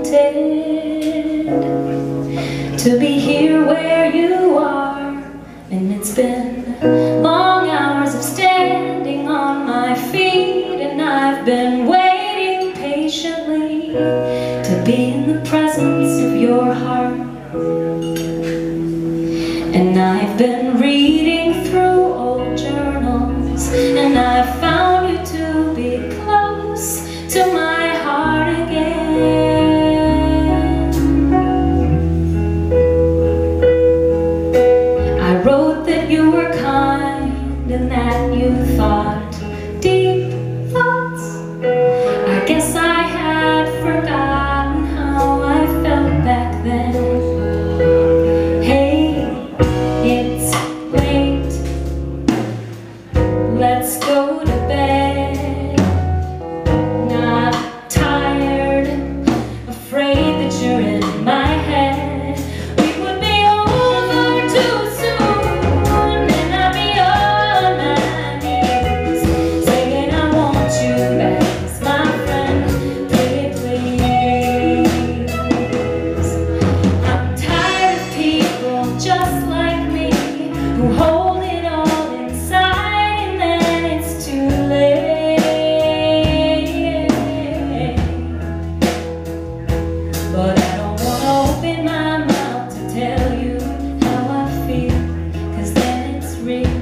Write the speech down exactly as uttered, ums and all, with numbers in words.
wanted to be here where you are, and it's been long hours of standing on my feet, and I've been waiting patiently to be in the presence of your heart. And I've been reading through old journals, and I've found you to be close to my heart again. I wrote that you were kind and that you thought deep thoughts. I guess I had forgotten how I felt back then. Let's go to bed. Not tired, afraid that you're in my head. We would be over too soon, and I'd be on my knees, saying I want you back as my friend, pretty please. I'm tired of people just like me who hold it all inside. But I don't want to open my mouth to tell you how I feel, 'cause then it's real.